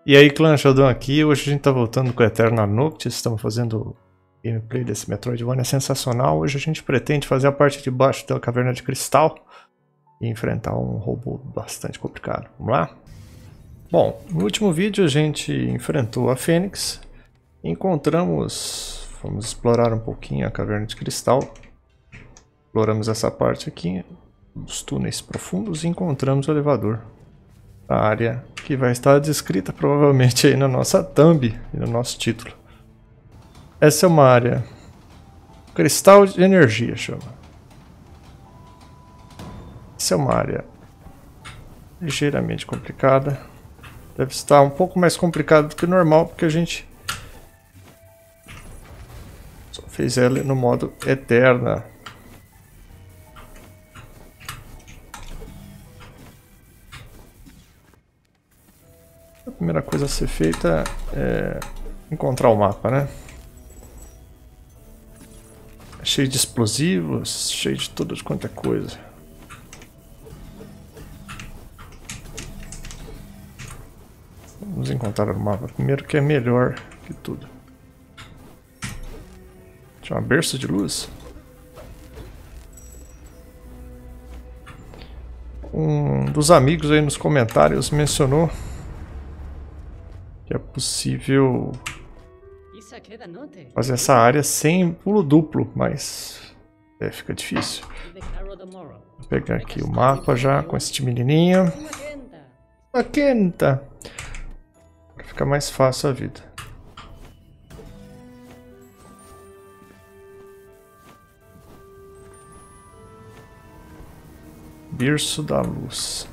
E aí, clã Sheldon aqui. Hoje a gente tá voltando com o Eternal Noctis. Estamos fazendo gameplay desse Metroidvania sensacional. Hoje a gente pretende fazer a parte de baixo da caverna de cristal e enfrentar um robô bastante complicado. Vamos lá? Bom, no último vídeo a gente enfrentou a Fênix. Encontramos... Vamos explorar um pouquinho a caverna de cristal. Exploramos essa parte aqui dos túneis profundos e encontramos o elevador. A área que vai estar descrita provavelmente aí na nossa thumb e no nosso título. Essa é uma área cristal de energia, chama. Essa é uma área ligeiramente complicada. Deve estar um pouco mais complicado do que o normal, porque a gente só fez ela no modo Eterna. A primeira coisa a ser feita é encontrar o mapa, né? É cheio de explosivos, cheio de tudo quanto é coisa. Vamos encontrar o mapa primeiro, que é melhor que tudo. Tinha uma berço de luz. Um dos amigos aí nos comentários mencionou que é possível fazer essa área sem pulo duplo, mas fica difícil. Vou pegar aqui o mapa já com este menininho. Magenta! Para ficar mais fácil a vida. Berço da luz.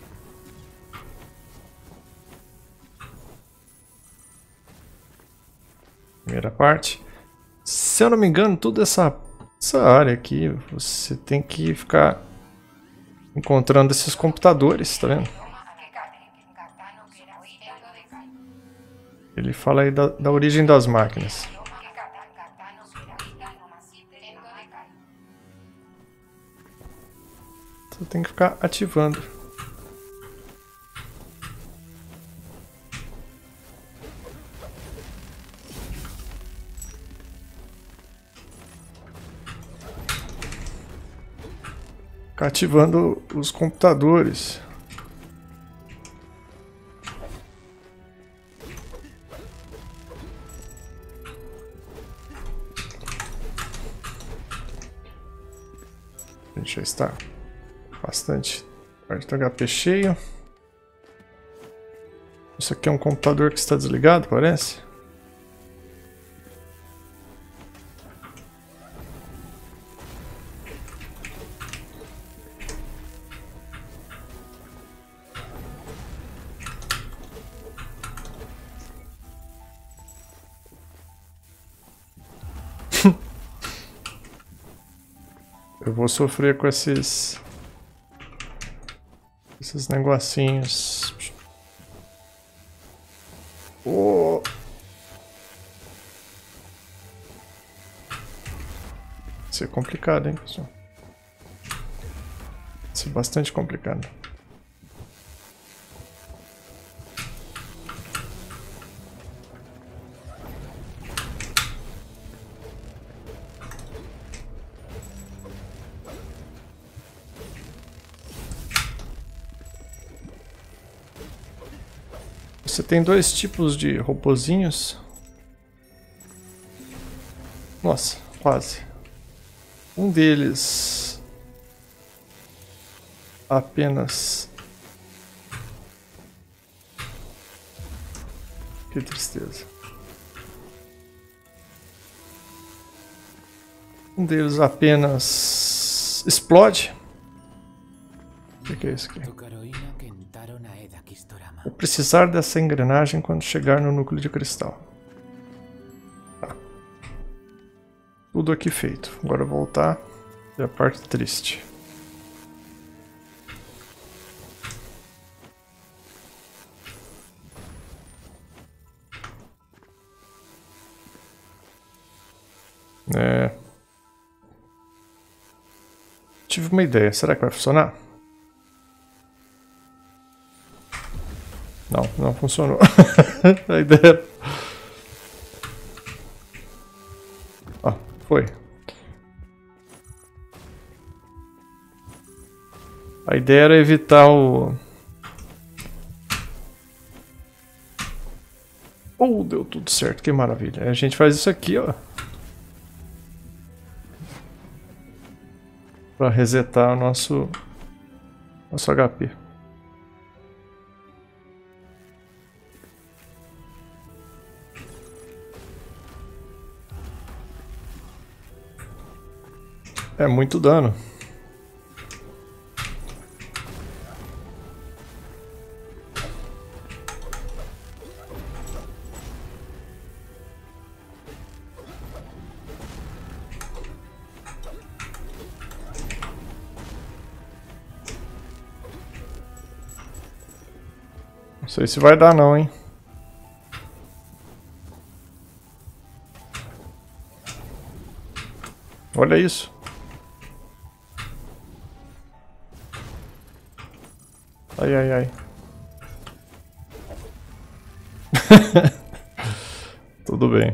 Primeira parte. Se eu não me engano, toda essa área aqui, você tem que ficar encontrando esses computadores, tá vendo? Ele fala aí da origem das máquinas. Você tem que ficar ativando. Ficar ativando os computadores. A gente já está bastante parte do HP cheio. Isso aqui é um computador que está desligado, parece. Eu vou sofrer com esses negocinhos. Oh. Isso é complicado, hein, pessoal? Isso é bastante complicado. Você tem dois tipos de robozinhos. Nossa, quase. Um deles apenas... Que tristeza. Um deles apenas explode. O que é isso aqui? Vou precisar dessa engrenagem quando chegar no núcleo de cristal. Tá. Tudo aqui feito. Agora voltar é a parte triste. Tive uma ideia. Será que vai funcionar? Não, não funcionou. A ideia... Ó, foi. A ideia era evitar o... Oh, deu tudo certo, que maravilha. A gente faz isso aqui, ó. Pra resetar o nosso HP. É muito dano. Não sei se vai dar não, hein? Olha isso. Ai, ai, ai. Tudo bem.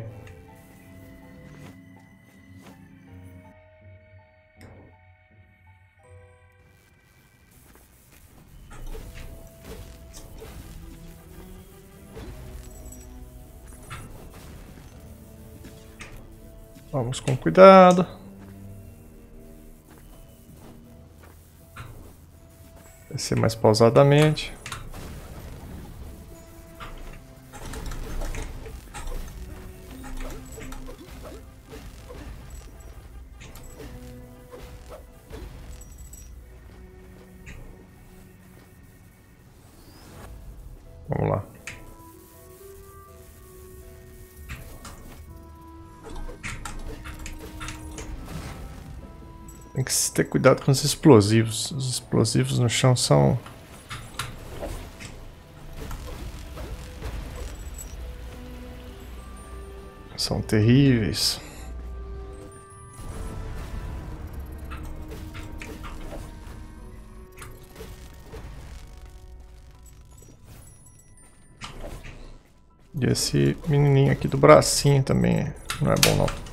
Vamos com cuidado. Descer mais pausadamente. Vamos lá. Tem que ter cuidado com os explosivos. Os explosivos no chão são... são terríveis. E esse menininho aqui do bracinho também não é bom não.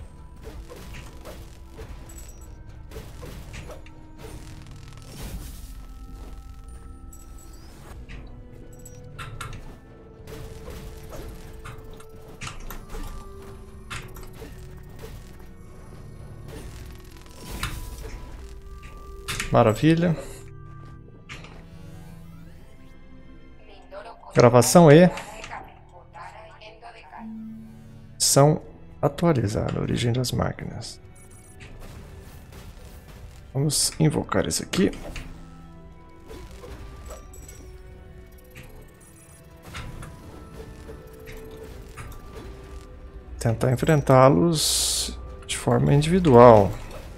Maravilha. Gravação E. São atualizada, origem das máquinas. Vamos invocar esse aqui. Tentar enfrentá-los de forma individual.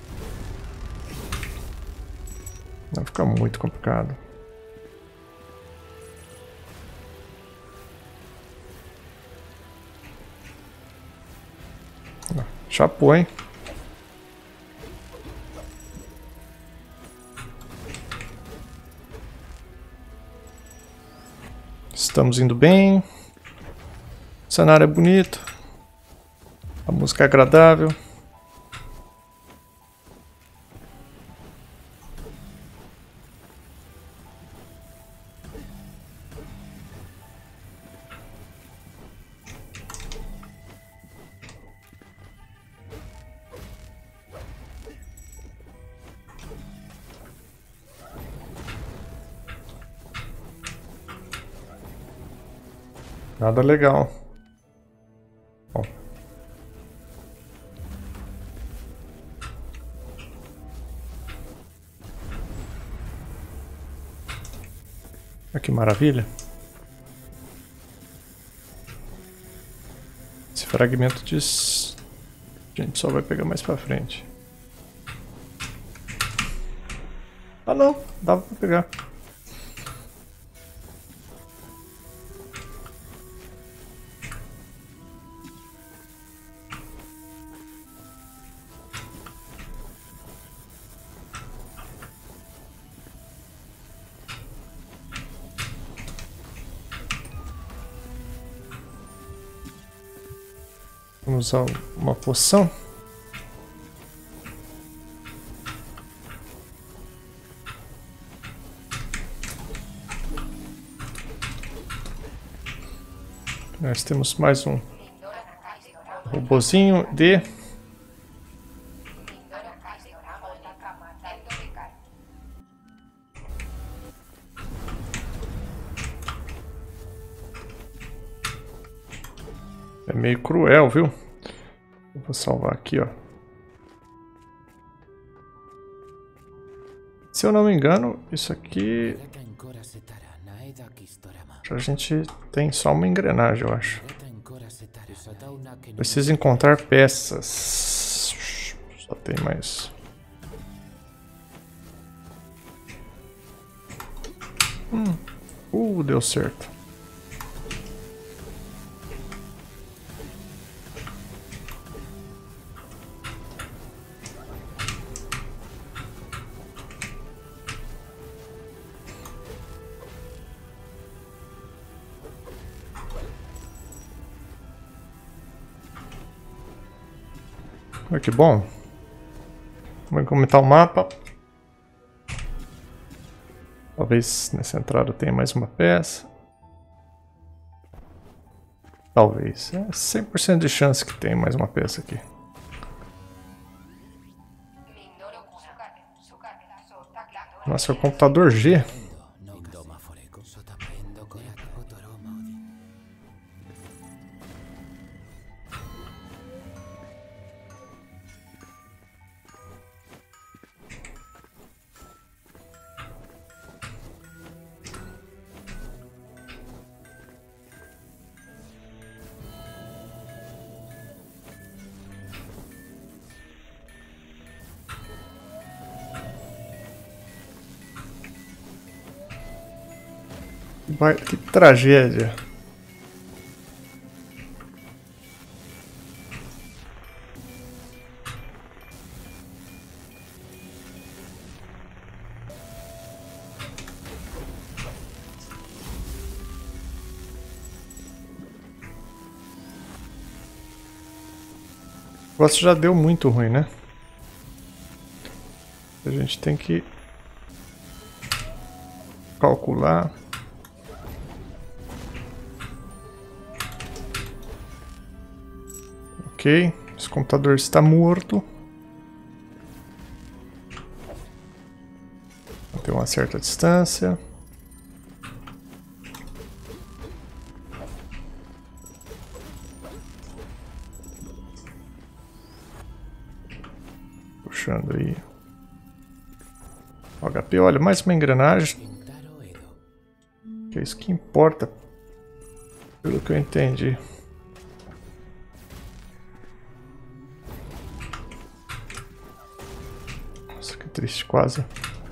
Vai ficar muito complicado. Chapou, hein? Estamos indo bem. O cenário é bonito. A música é agradável. Nada legal. Ó. Olha que maravilha. Esse fragmento diz... a gente só vai pegar mais pra frente. Ah não, dava pra pegar. Vamos usar uma poção. Nós temos mais um robozinho de... É meio cruel, viu? Eu vou salvar aqui, ó. Se eu não me engano, isso aqui... A gente tem só uma engrenagem, eu acho. Preciso encontrar peças. Só tem mais... deu certo. Olha que bom. Vamos comentar o mapa. Talvez nessa entrada tenha mais uma peça. Talvez. É 100% de chance que tem mais uma peça aqui. Nossa, é o computador G. Que tragédia. O negócio já deu muito ruim, né? A gente tem que calcular. Ok, esse computador está morto. Tem uma certa distância. Puxando aí. O HP, olha, mais uma engrenagem. Que é isso que importa. Pelo que eu entendi. Nossa, que triste, quase.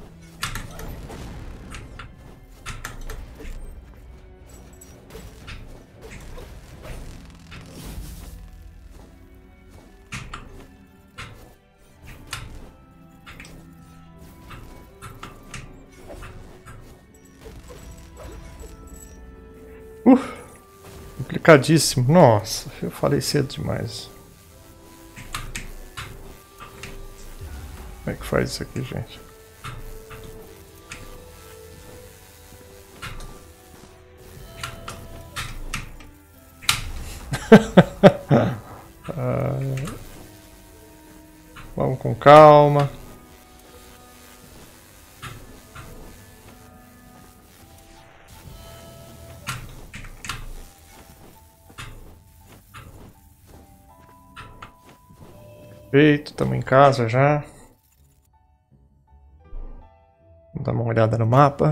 Complicadíssimo. Nossa, eu falei cedo demais. Como é que faz isso aqui, gente? Vamos com calma. Feito, estamos em casa já. Vamos dar uma olhada no mapa.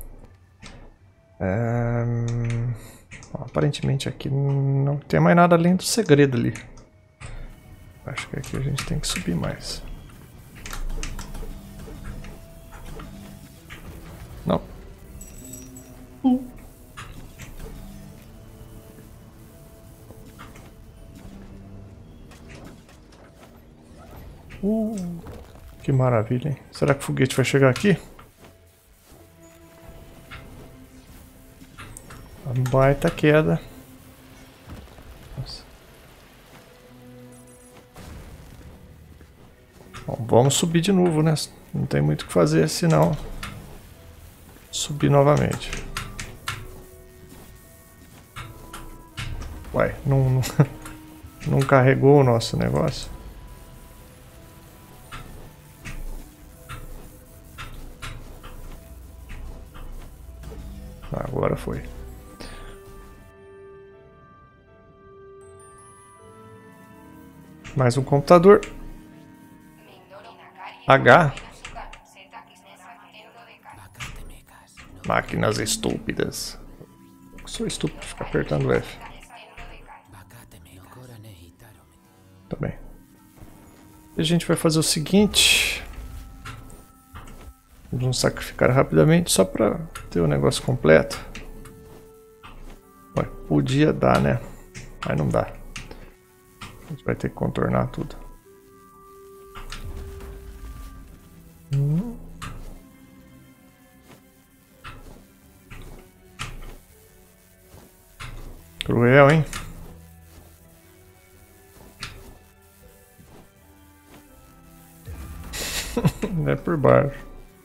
Aparentemente aqui não tem mais nada além do segredo ali. Acho que aqui a gente tem que subir mais. Não. Que maravilha, hein? Será que o foguete vai chegar aqui? Uma baita queda. Nossa. vamos subir de novo, né? Não tem muito o que fazer, senão subir novamente. Uai, não carregou o nosso negócio? Agora foi. Mais um computador. H. Máquinas estúpidas. Eu sou estúpido, ficar apertando F. Tá bem. E a gente vai fazer o seguinte. Vamos sacrificar rapidamente só para ter o negócio completo. Ué, podia dar, né? Mas não dá. A gente vai ter que contornar tudo. Cruel, hein? É por baixo.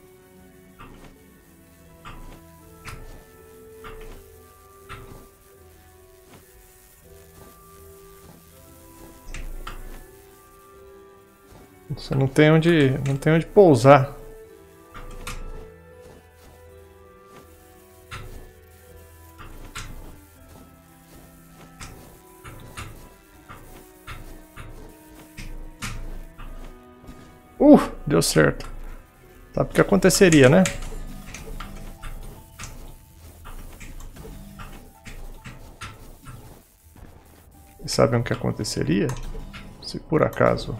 Você não tem onde pousar. Deu certo. Sabe o que aconteceria, né? E sabem o que aconteceria? Se por acaso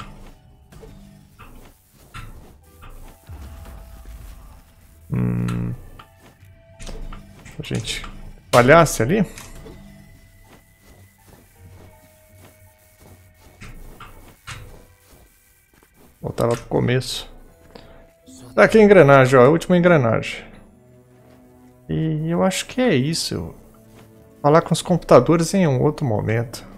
a gente falhasse ali, voltava pro começo. Daqui a engrenagem, ó, a última engrenagem. E eu acho que é isso. Falar com os computadores em um outro momento.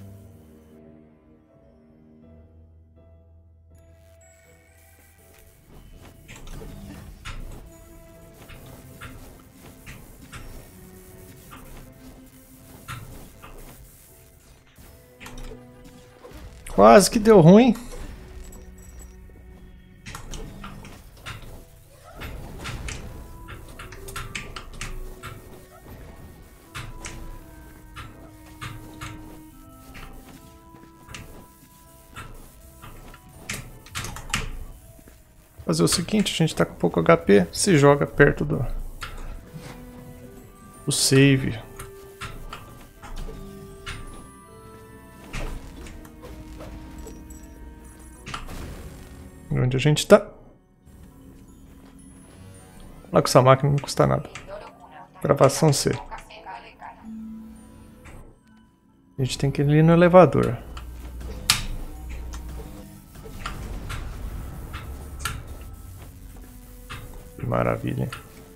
Quase que deu ruim. Fazer o seguinte, a gente tá com pouco HP, se joga perto do save. Onde a gente tá? Lá com essa máquina não custa nada. Gravação C. A gente tem que ir ali no elevador. Maravilha.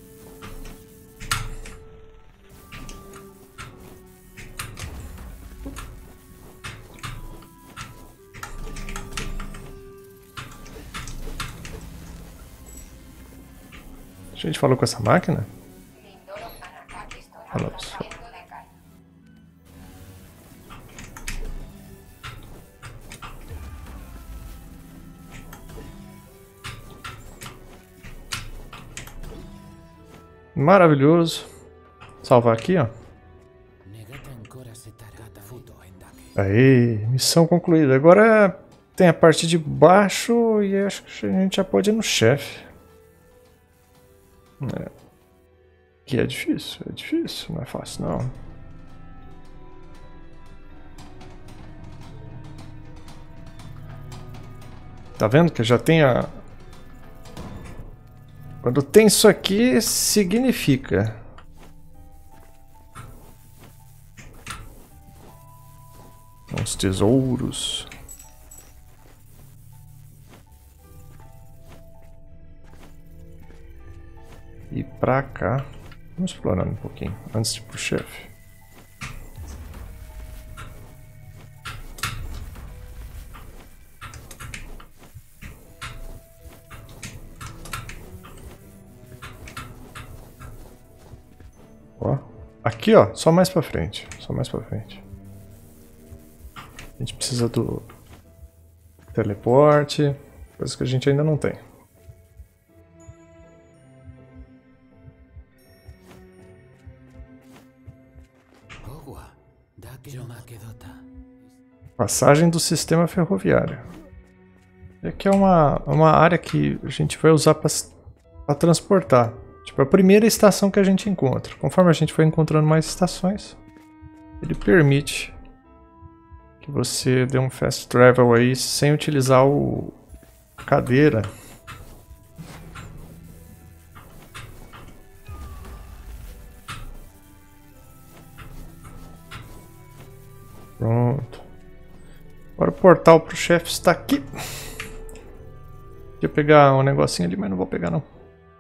A gente falou com essa máquina? Falou só. Maravilhoso. Salvar aqui, ó. Aí, missão concluída. Agora tem a parte de baixo e acho que a gente já pode ir no chefe. Que é difícil, não é fácil não. Tá vendo que já tem a... Quando tem isso aqui, significa. Uns tesouros. E pra cá. Vamos explorando um pouquinho, antes de ir pro chefe. aqui, ó, só mais pra frente. Só mais pra frente. A gente precisa do teleporte, coisa que a gente ainda não tem. Passagem do sistema ferroviário. Aqui é uma área que a gente vai usar para transportar. Tipo, a primeira estação que a gente encontra. Conforme a gente vai encontrando mais estações, ele permite que você dê um fast travel aí sem utilizar a cadeira. Pronto. Agora o portal pro chefe está aqui. Ia pegar um negocinho ali, mas não vou pegar não.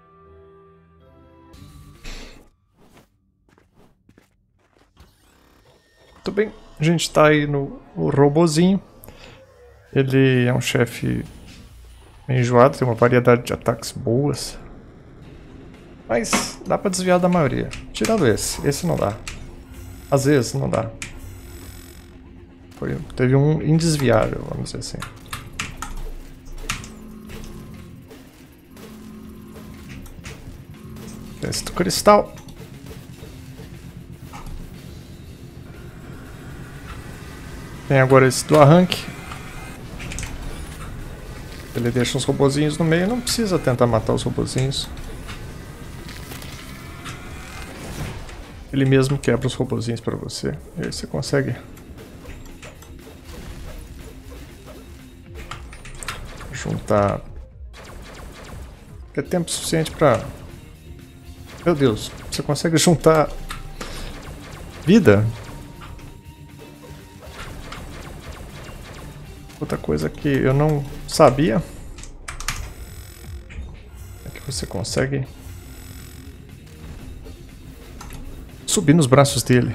Muito bem, a gente está aí no robozinho. Ele é um chefe enjoado, tem uma variedade de ataques boas. Mas dá pra desviar da maioria. Tirando esse não dá. Às vezes não dá. Teve um indesviável, vamos dizer assim. Esse do cristal. Tem agora esse do arranque. Ele deixa os robozinhos no meio, não precisa tentar matar os robozinhos. Ele mesmo quebra os robozinhos pra você. E aí você consegue juntar. É tempo suficiente pra... Meu Deus, você consegue juntar vida. Outra coisa que eu não sabia é que você consegue subir nos braços dele.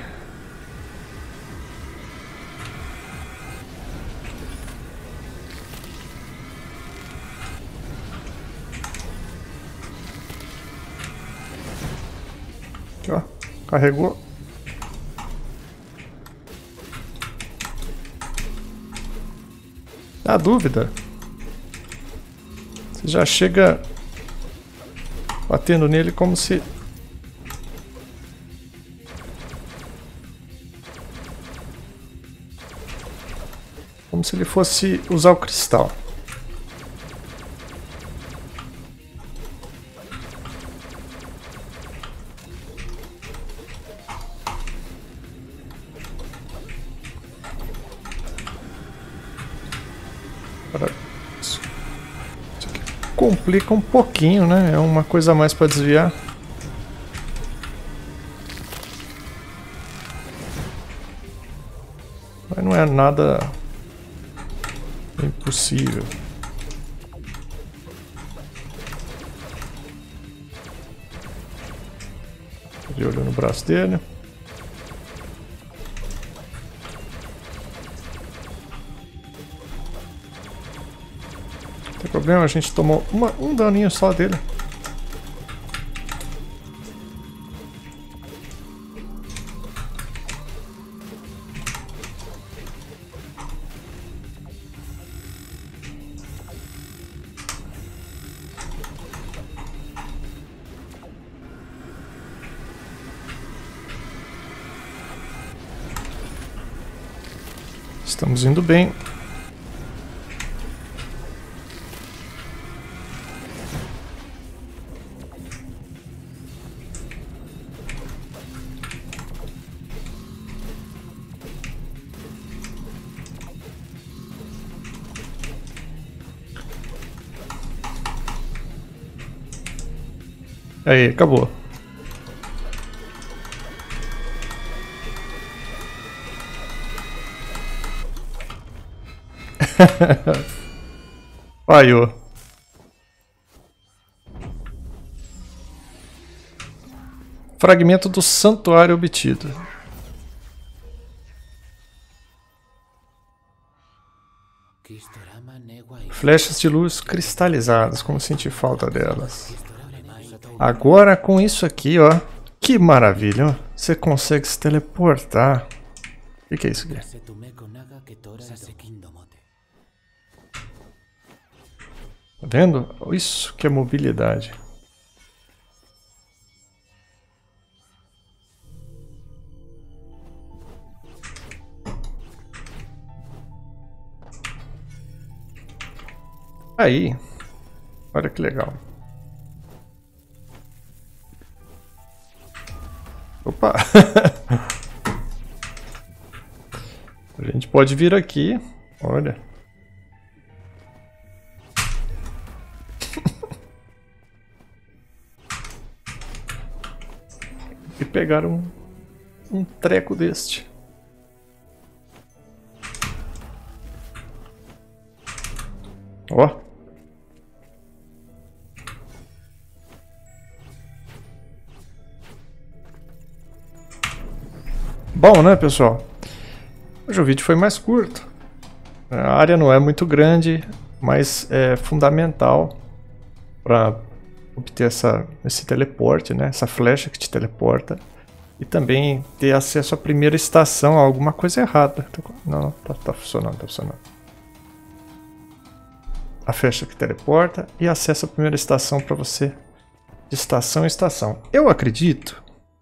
Aqui, ó, carregou. Na dúvida, você já chega batendo nele como se... Como se ele fosse usar o cristal. Isso aqui complica um pouquinho, né? É uma coisa a mais para desviar. Mas não é nada impossível. Ele olhou no braço dele. Não tem problema, a gente tomou um daninho só dele. Estamos indo bem. Aí, acabou. Falhou. Fragmento do santuário obtido. Flechas de luz cristalizadas, como senti falta delas. Agora com isso aqui, ó. Que maravilha, ó. você consegue se teleportar. O que é isso aqui? Tá vendo? Isso que é mobilidade. Aí, olha que legal. Opa! A gente pode vir aqui, olha. E pegar um treco deste. Ó. Bom, né, pessoal? Hoje o vídeo foi mais curto. A área não é muito grande, mas é fundamental para obter esse teleporte, né? Essa flecha que te teleporta. E também ter acesso à primeira estação, a alguma coisa errada. Não, tá funcionando, tá funcionando. A flecha que teleporta e acesso à primeira estação para você, de estação em estação. Eu acredito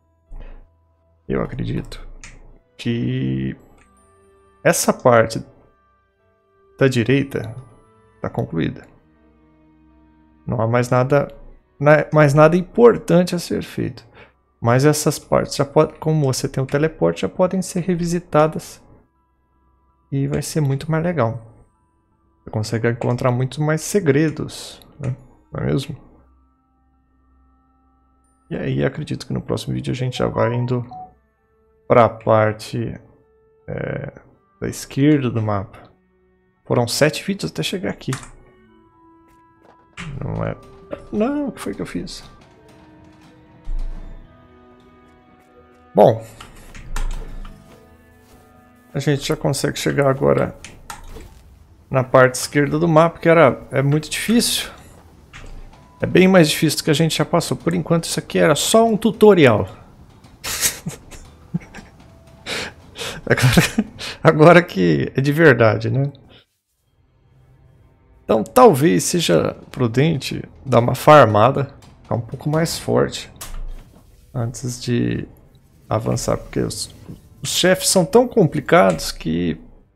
que essa parte da direita está concluída. Não há mais nada importante a ser feito. Mas essas partes, como você tem o teleporte, já podem ser revisitadas. E vai ser muito mais legal. Você consegue encontrar muito mais segredos, né? Não é mesmo? E aí acredito que no próximo vídeo a gente já vai indo para a parte da esquerda do mapa. Foram 7 vídeos até chegar aqui. Não é... Não, o que foi que eu fiz? Bom, a gente já consegue chegar agora na parte esquerda do mapa, que é muito difícil. É bem mais difícil do que a gente já passou. Por enquanto isso aqui era só um tutorial. Agora que é de verdade, né? Então talvez seja prudente dar uma farmada, ficar um pouco mais forte antes de avançar, porque os chefes são tão complicados que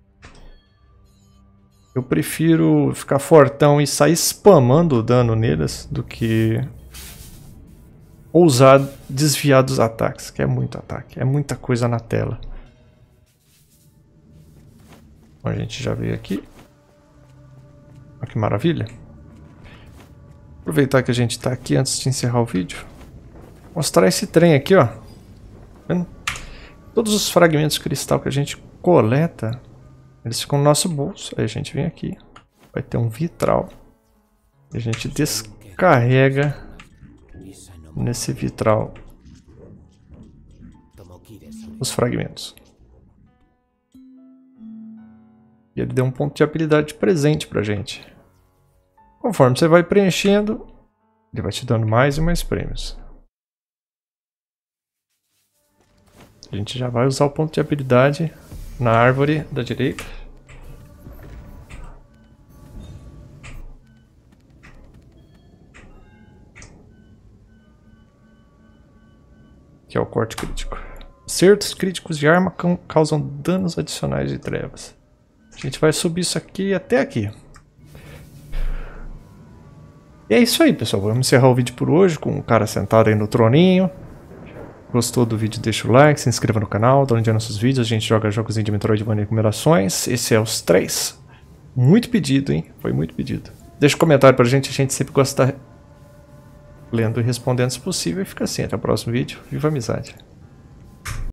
eu prefiro ficar fortão e sair spamando o dano neles do que ousar desviar dos ataques, que é muito ataque, é muita coisa na tela. A gente já veio aqui. Olha que maravilha. Aproveitar que a gente está aqui antes de encerrar o vídeo. Mostrar esse trem aqui, ó. Vendo? Todos os fragmentos de cristal que a gente coleta, eles ficam no nosso bolso. Aí a gente vem aqui. Vai ter um vitral. E a gente descarrega nesse vitral os fragmentos. E ele deu um ponto de habilidade de presente pra gente. Conforme você vai preenchendo, ele vai te dando mais e mais prêmios. A gente já vai usar o ponto de habilidade na árvore da direita. Que é o corte crítico. Acertos críticos de arma causam danos adicionais de trevas. A gente vai subir isso aqui até aqui. E é isso aí, pessoal. Vamos encerrar o vídeo por hoje com o cara sentado aí no troninho. Gostou do vídeo? Deixa o like, se inscreva no canal, dá um dia nos nossos vídeos. A gente joga jogos de Metroidvania e numerações. Esse é os 3. Muito pedido, hein? Foi muito pedido. Deixa um comentário pra gente sempre gosta de estar lendo e respondendo se possível. E fica assim, até o próximo vídeo. Viva a amizade!